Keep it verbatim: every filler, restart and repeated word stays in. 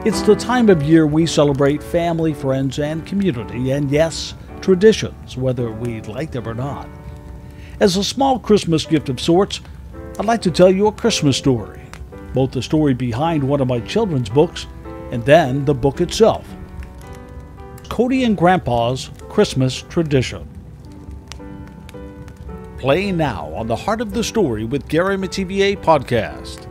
It's the time of year we celebrate family, friends, and community, and yes, traditions, whether we like them or not. As a small Christmas gift of sorts, I'd like to tell you a Christmas story, both the story behind one of my children's books and then the book itself. Cody and Grandpa's Christmas Tradition. Playing now on the Heart of the Story with Gary Metivier podcast.